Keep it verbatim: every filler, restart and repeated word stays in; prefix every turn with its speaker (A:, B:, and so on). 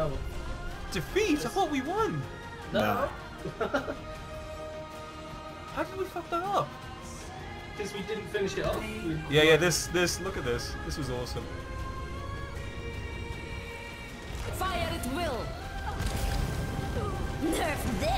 A: No.
B: Defeat? I thought we won.
A: No.
B: How did we fuck that up?
A: Because we didn't finish it off. We-
B: Yeah, yeah. This, this. Look at this. This was awesome.
C: Fire at will. Nerf this.